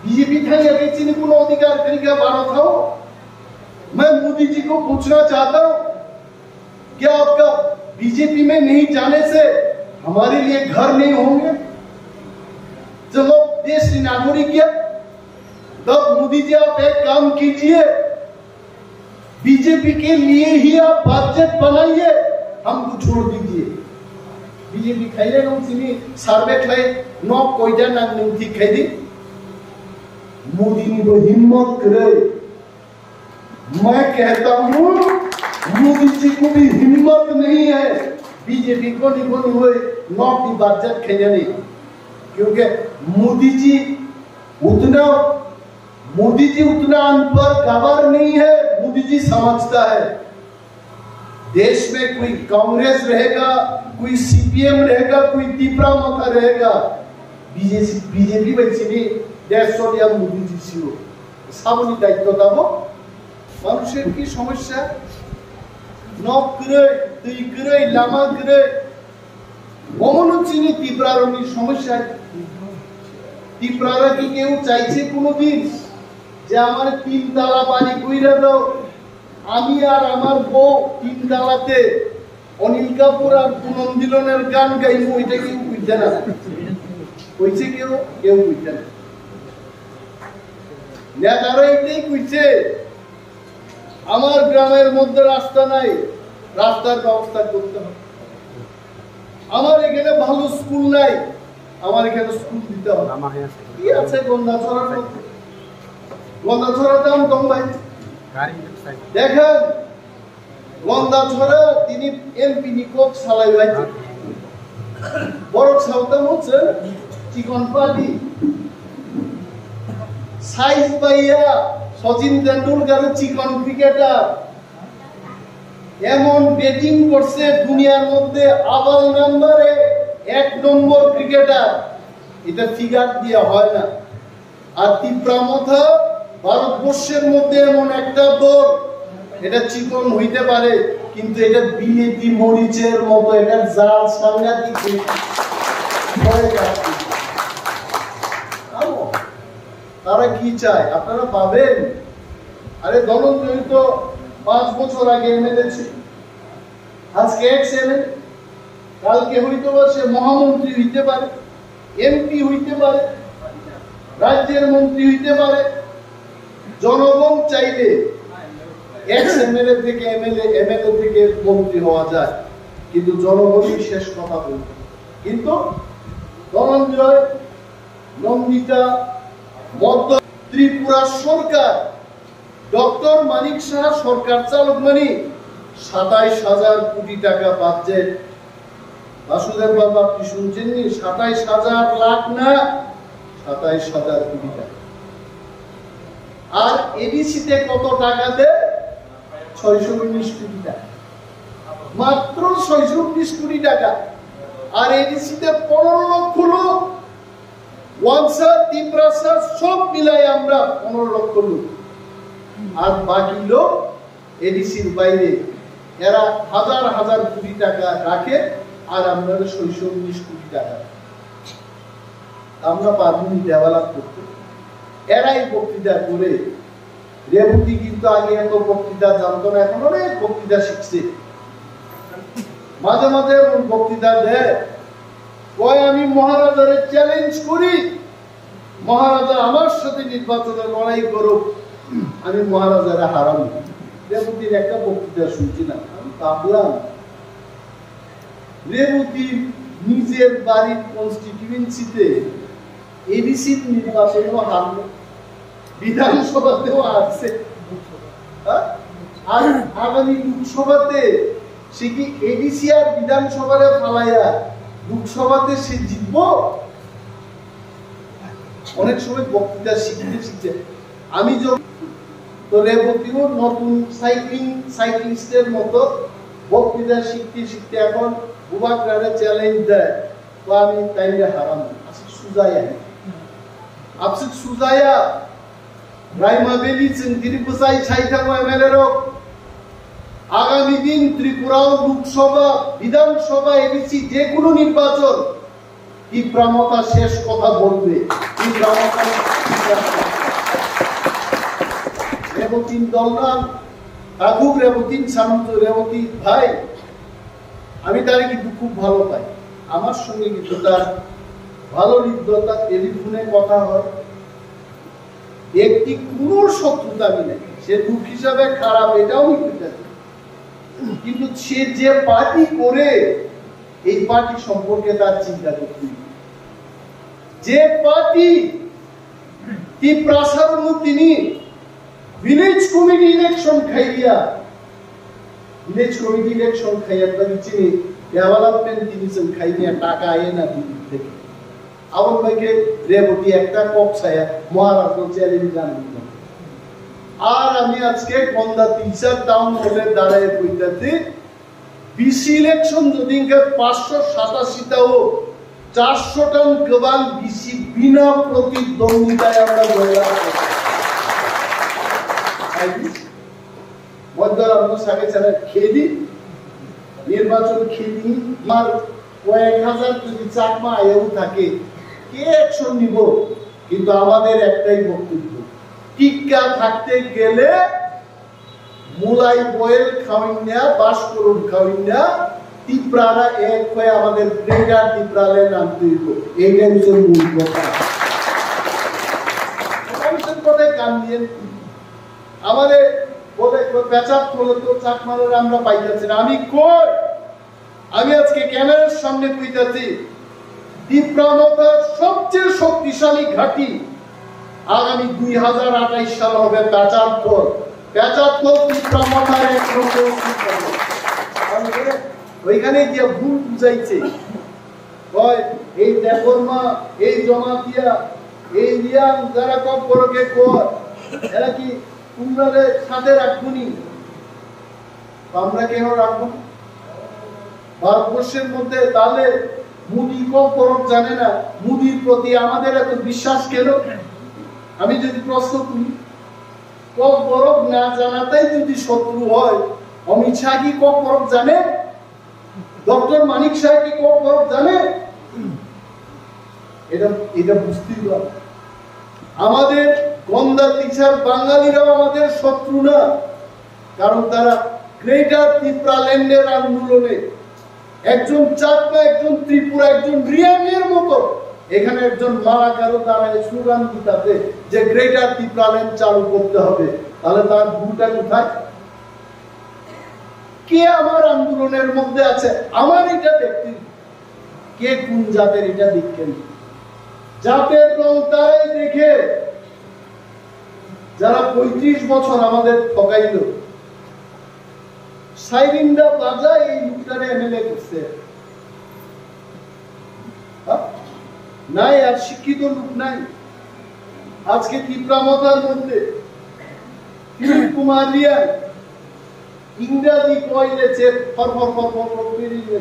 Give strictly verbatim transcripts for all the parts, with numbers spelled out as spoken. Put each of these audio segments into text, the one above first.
BJP थांग्या के चीनी कोनो अधिकार करेगा भारत हो। मैं मोदी जी को पूछना चाहता हूँ, क्या आपका बीजेपी में नहीं जाने से हमारे लिए घर नहीं होंगे? जब आप देश की नागरिक है, तब मोदी जी आप एक काम कीजिए, बीजेपी के लिए ही आप बजट बनाइए, हमको छोड़ दीजिए। बीजेपी खाइले ना सिनी सर्वे खाए नौ कोई ना नहीं खाई दी। मोदी ने वो हिम्मत करे, मैं कहता हूँ मोदी जी को भी हिम्मत नहीं है बीजेपी को नहीं बोली हुए नौ की बजट खाने नहीं, क्योंकि मोदी जी उतना मोदी जी उतना अनपढ़ गवार नहीं है। मोदी जी समझता है देश में कोई कांग्रेस रहेगा, कोई सीपीएम रहेगा, कोई तिपरा मथा रहेगा, बीजेपी बीजेपी वैसे भी देश सोडिया मोदी जी ছিল সামনে দায়িত্ব দাও মানুষের কি সমস্যা নক করে তুই করে লামা করে অমন চিনি তিপ্রারনি সমস্যা তিপ্রারা কি কেউ চাইছে কোনোদিন যে আমার তিন তালা বাড়ি কইরা দাও, আমি আর আমার বউ তিন তালাতে অনিল কাপুর আর পুনম দিলনের গান গাইবো, এটা কেউ বুঝছে না? কইছে কেউ? কেউ বুঝছে না। নেতারা এটাই কইছে আমার গ্রামের মধ্যে রাস্তা নাই, রাস্তার ব্যবস্থা করতে হবে। আমার এখানে ভালো স্কুল নাই, আমার এখানে স্কুল দিতে হবে। কি আছে গন্ধাছড়া? গন্ধাছড়া দাম কম ভাই দেখেন, গন্ধাছড়া তিনি এমপি নিকট সালাই ভাইছে বড় সাউতাম হচ্ছে চিকন পাটি সাইজ পাইয়া সচিন তেন্ডুলকার চিকন ক্রিকেটার এমন ব্যাটিং করছে দুনিয়ার মধ্যে আবাল নাম্বারে এক নম্বর ক্রিকেটার, এটা ফিগার দিয়ে হয় না। আর তিপ্রামথা ভারতবর্ষের মধ্যে এমন একটা দল, এটা চিকন হইতে পারে কিন্তু এটা বিলেতি মরিচের মতো, এটা জাল সাংঘাতিক তারা কি চায় আপনারা পাবেন? আরে ধনঞ্জয় তো পাঁচ বছর আগে এমএলএ ছিল, আজকে এক্স এমএলএ, কালকে হইতে পারে সে মহামন্ত্রী হইতে পারে, এমপি হইতে পারে, রাজ্যের মন্ত্রী হইতে পারে। জনগণ চাইলে এক্স এমএলএ থেকে এমএলএ, এমএলএ থেকে মন্ত্রী হওয়া যায়, কিন্তু জনগণই শেষ কথা বলবে। কিন্তু ধনঞ্জয় নন্দিতা মধ্য ত্রিপুরা সরকার ডক্টর মানিক শাহ সরকার চালক মানি সাতাইশ হাজার কোটি টাকা বাজেট। বাসুদেব বাবু আপনি শুনছেননি? সাতাইশ হাজার লাখ না, সাতাইশ হাজার কোটি টাকা। আর এডিসিতে কত টাকা দেয়? ছয়শো উনিশ কোটি টাকা, মাত্র ছয়শো উনিশ কোটি টাকা। আর এডিসিতে পনেরো লক্ষ লোক, ওয়ানসা তিপ্রাসা সব মিলাই আমরা পনেরো লক্ষ লোক, আর বাকি লোক এডিসির বাইরে, এরা হাজার হাজার কোটি টাকা রাখে আর আমরা ছয়শো উনিশ কোটি টাকা। আমরা পারবনি ডেভেলপ করতে, এরাই বক্তৃতা করে। রেবতী কিন্তু আগে এত বক্তৃতা জানতো না, এখন অনেক বক্তৃতা শিখছে। মাঝে মাঝে বক্তৃতা দেয়, কয় আমি মহারাজারে চ্যালেঞ্জ করি, মহারাজা আমার সাথে নির্বাচনে লড়াই করুক, আমি মহারাজারে হারাবো। রেবতীর একটা বক্তৃতা শুনছিলাম, আমি ভাবলাম রেবতী নিজের বাড়ির কনস্টিটিউয়েন্সিতে এডিসির নির্বাচনেও হারল, বিধানসভাতেও আসছে, আর আগামী লোকসভাতে সে কি এডিসি আর বিধানসভারে ফালাইয়া লোকসভাতে সে জিতব? অনেক সময় বক্তৃতা শিখতে শিখতে আমি তো রেবতীও নতুন সাইক্লিং সাইক্লিস্টের মতো বক্তৃতা শিখতে শিখতে এখন বুবাকরারে চ্যালেঞ্জ দেয়, তো আমি তাইলে হারাম আজকে সুজায়া আপসে সুজায়া রাইমা বেলি চিন্তির বুঝাই ছাইথাম এমএলএ রক আগামী দিন ত্রিপুরাও লোকসভা বিধানসভা এডিসি যে কোনো নির্বাচন কি প্রামতা শেষ কথা বলবে, কি প্রামতা মুসলিম দলনাম আগুব রেবতী শান্ত রেবতী ভাই আমি তারে কিন্তু খুব ভালো পাই আমার সঙ্গে কিন্তু তার ভালো হৃদ্যতা টেলিফোনে কথা হয় একটি কোনো শত্রুতা আমি নেই সে দুঃখ হিসাবে খারাপ এটাও আমি বুঝতে কিন্তু সে যে পার্টি করে এই পার্টি সম্পর্কে তার চিন্তা করতে যে পার্টি তিপ্রাসারক তিনি ভিলেজ কমিটি ইলেকশন খাইয়া ভিলেজ কমিটি ইলেকশন খাইয়া তাকে চিনি ডেভেলপমেন্ট জিনিস খাইয়া টাকা আয়ে না দিল্লি থেকে আমার ভাইকে রেবতী একটা কক ছায়া মহারাষ্ট্র চ্যালেঞ্জ জানি আর আমি আজকে কন্দা তিসার টাউন হলে দাঁড়ায় কইতাছি বিসি ইলেকশন যদি পাঁচশো সাতাশিটাও চারশো টন গবান বিসি বিনা প্রতিদ্বন্দ্বিতায় আমরা জয়লাভ খেলি নির্বাচন খেলি আমার কয়েক হাজার যদি চাকমা আয়ু থাকে কে অ্যাকশন নিব কিন্তু আমাদের একটাই বক্তব্য টিকা থাকতে গেলে মুলাই বয়েল খাওয়াইনা বাস করুন খাওয়াইনা তিপ্রারা এক হয়ে আমাদের গ্রেটার তিপ্রালে নামতে হইব এইটাই হচ্ছে মূল কথা মানুষের কথায় কান দিয়ে আমাদের বলে পেঁচাপ করলে তো চাকমারের আমরা পাইতেছি না আমি কই আমি আজকে ক্যামেরার সামনে কইতাছি তিপ্রামতার সবচেয়ে শক্তিশালী ঘাঁটি আগামী দুই হাজার আঠাইশ সাল হবে পেঁচাত্তর পেঁচাত্তর তিপ্রামতার এক ওইখানে গিয়ে ভুল বুঝাইছে এই দেখর্মা এই জমাতিয়া এই রিয়াং যারা কম করকে কর এরা কি তোমরাদের সাথে রাখবনি আমরা কেন রাখবো ভারতবর্ষের মধ্যে তাহলে মুদি কম করক জানে না মুদির প্রতি আমাদের এত বিশ্বাস কেন আমি যদি প্রশ্ন করি কম করক না জানাতেই যদি শত্রু হয় অমিত শাহ কি কম করক জানে ডক্টর মানিক শাহ কি কম করক জানে এটা এটা বুঝতেই পারে আমাদের গন্দা তিসার বাঙালিরাও আমাদের শত্রু না কারণ তারা গ্রেটার ত্রিপুরাল্যান্ডের আন্দোলনে একজন চাকমা একজন ত্রিপুরা একজন রিয়াংয়ের মতো এখানে একজন মারাকারও দাঁড়ায় স্লোগান দিতে যে গ্রেটার ত্রিপুরাল্যান্ড চালু করতে হবে তাহলে তার ভুলটা কোথায় কে আমার আন্দোলনের মধ্যে আছে আমার এটা দেখতে কে কোন জাতের এটা দেখেন জাতের রং তারাই দেখে যারা পঁয়ত্রিশ বছর আমাদের ঠকাইল সাইরিনটা বাজায় এই লোকটারে এমএলএ করছে নাই আর শিক্ষিত লোক নাই আজকে তিপ্রামতার মধ্যে কুমার রিয়া ইংরাজি কইলেছে ফরফর ফরফর বেরিয়ে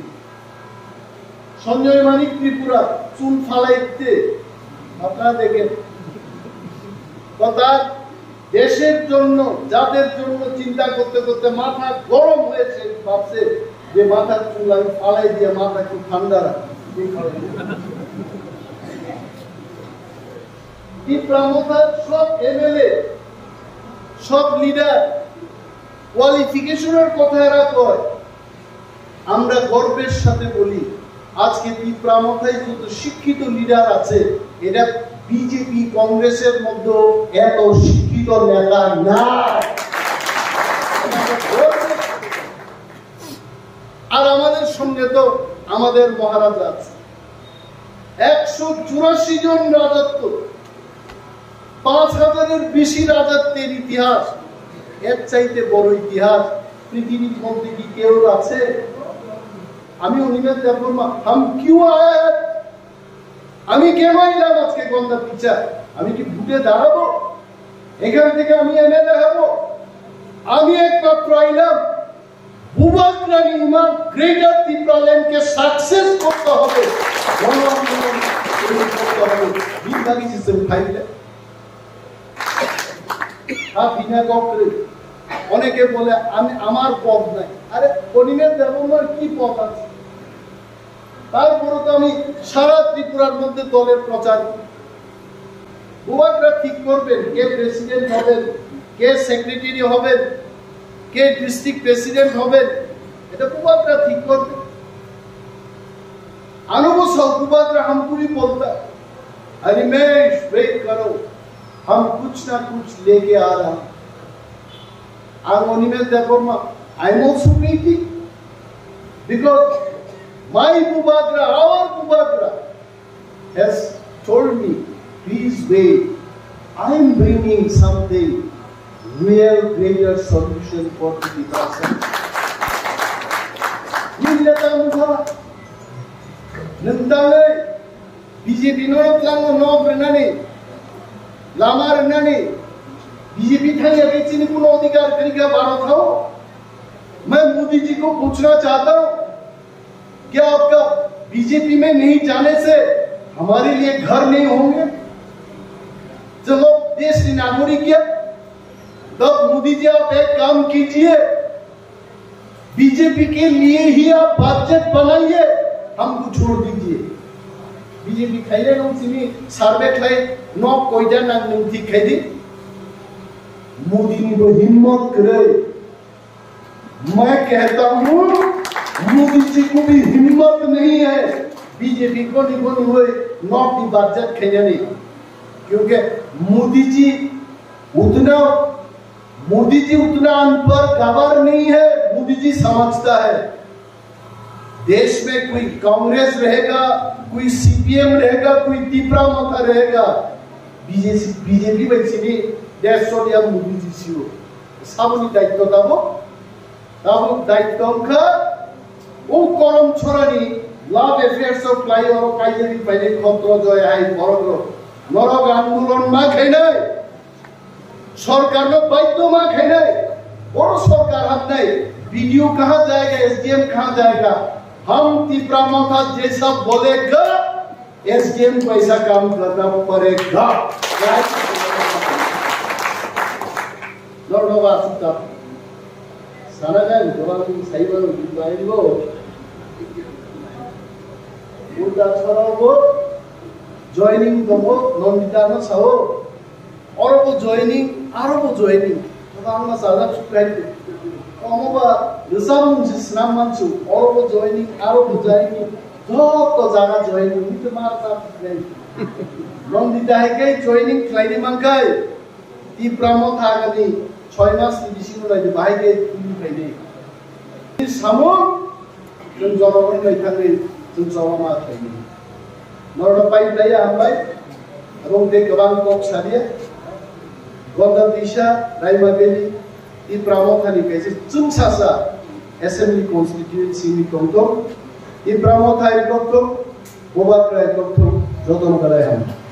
সঞ্জয় মানিক ত্রিপুরা চুল ফালাইতে আপনারা দেখেন কথা দেশের জন্য যাদের জন্য চিন্তা করতে করতে মাথা গরম হয়েছে ভাবছে যে মাথার চুল আমি ফালাই দিয়ে মাথা একটু ঠান্ডা রাখি সব এমএলএ সব লিডার কোয়ালিফিকেশনের কথা এরা কয় আমরা গর্বের সাথে বলি আজকে তিপ্রামথায় যত শিক্ষিত লিডার আছে এটা বিজেপি কংগ্রেসের মধ্যে এত শিক্ষিত নেতা না আর আমাদের সঙ্গে তো আমাদের মহারাজা আছে একশো চুরাশি জন রাজত্ব পাঁচ হাজারের বেশি রাজত্বের ইতিহাস এর চাইতে বড় ইতিহাস পৃথিবীর মধ্যে কি কেউ আছে আমি অনিমেষ দেববর্মা হাম কিউ আয়া আমি কেন এলাম আজকে গন্দা পিছা আমি কি ভুটে দাঁড়াবো এখান থেকে আমি এমএলএ হব আমি একমাত্র আইলাম বুবাকরানি ইমান গ্রেটার ত্রিপুরাল্যান্ডকে সাকসেস করতে হবে গণ আন্দোলন করতে হবে বিভাগী সিস্টেম ফাইলে অনেকে বলে আমি আমার পথ নাই আরে অনিমেষ দেববর্মার কি পথ আছে তারপরে তো আমি সারা ত্রিপুরার মধ্যে দলের প্রচার বুবাকরা ঠিক করবেন কে প্রেসিডেন্ট হবেন কে সেক্রেটারি হবেন, কে ডিস্ট্রিক্ট প্রেসিডেন্ট হবেন, এটা কুবাকরা ঠিক করবে। अनुबसर कुबाकरा हमको भी बोलता है, अनिमेश वेट करो, हम कुछ ना कुछ लेके आ रहा हैं। I'm Animesh Deporma. I'm also waiting because my Kubakra, our Kubakra, has told me, please wait. I'm bringing something real, greater solution for the disaster. Nentale B J P no tlango no renani lama renani B J P Thangya के चीनी पुनः अधिकार करेगा बारह था। मैं मोदी जी को पूछना चाहता हूँ, क्या आपका बीजेपी में नहीं जाने से हमारे लिए घर नहीं होंगे? जब देश की नागरिक किया तब मोदी जी आप एक काम कीजिए, बीजेपी के लिए ही आप बजट बनाइए, हमको छोड़ दीजिए। बीजेपी खाइले नो सिमी सर्वे खाई नो कोई जान नहीं थी खाई दी। मोदी ने तो हिम्मत करे, मैं कहता हूँ मोदी जी को भी हिम्मत नहीं है बीजेपी को निकोन हुए नॉट दी बजट खाने नहीं, क्योंकि मोदी जी उतना मोदी जी उतना अनपढ़ गवार नहीं है। मोदी जी समझता है देश में कोई कांग्रेस रहेगा, कोई सीपीएम रहेगा, कोई तिप्रामथा रहेगा, बीजेपी बीजेपी बच्ची देश सोडिया मोदी जी सियो साबुनी दायित्व दाबो दाबो दायित्व का वो कलम छोरानी लाभ अफेयर्स ऑफ फ्लाई और कायरी पहले खतरो जो है बरगरो नरक आंदोलन मा खाइनाय सरकार नो बाध्य मा खाइनाय और सरकार हम नहीं वीडियो कहाँ जाएगा, एसडीएम कहाँ जाएगा? हम तिप्रामथा जैसा बोलेगा एसडीएम को ऐसा काम करना पड़ेगा। नॉर्डो वासुता सारा का जवान सही बात है वो उल्टा छोरा वो जॉइनिंग तो वो नॉनडिटा ना साओ और वो जॉइनिंग आरो वो जॉइनिंग तो हम ना सादा सुप्राइट अमबा रिसाम जिसनाम मानसु और वो जॉइनिंग आरो वो जॉइनिंग सब तो जाना जॉइनिंग तो मार साफ नहीं नॉनडिटा है के जॉइनिंग क्लाइनी मंगाई तिप्रामथा गनी छह मास दिसिनो लाइदि बाहाय के तुलि फाइदे सामो जों जरबन लाइथाङै जों जरमा थायो नरड पाइपलाया हामबाय এবং बे गोबां कक सारिया गंदा दैसा रायमागेलि तिप्रामथानि कैसे जों सासा एसेम्बली कन्स्टिट्युएन्सि नि कौतो तिप्रामथा एकतो बबाक्रा एकतो जतन गराय हाम